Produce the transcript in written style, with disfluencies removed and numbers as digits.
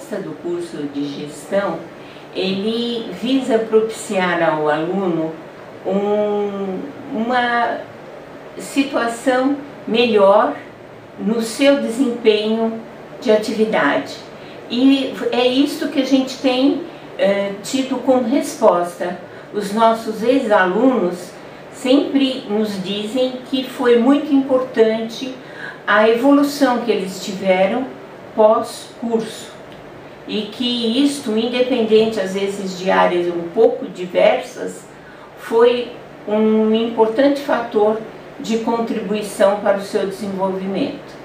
proposta do curso de gestão, ele visa propiciar ao aluno uma situação melhor no seu desempenho de atividade. E é isto que a gente tem tido como resposta. Os nossos ex-alunos sempre nos dizem que foi muito importante a evolução que eles tiveram pós-curso e que isto, independente às vezes de áreas um pouco diversas, foi um importante fator de contribuição para o seu desenvolvimento.